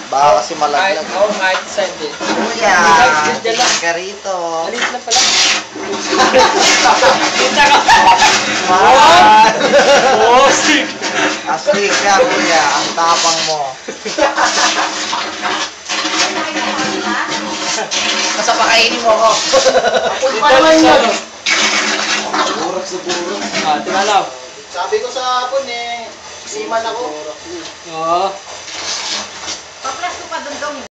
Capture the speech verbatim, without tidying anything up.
Baka kasi malaglag. Kahit ako, kahit saan din. Kuya, tingnan ka rito. Maliit lang pala. Mahal! Oh, sig! Astig ka, kuya. Ang tapang mo. Basta pakainin mo ako. Pa naman yun. Burak sa burak. Ah, tingalaw. Sabi ko sa hapon eh, siman ako. Oo. Paplas ko pa doon daw.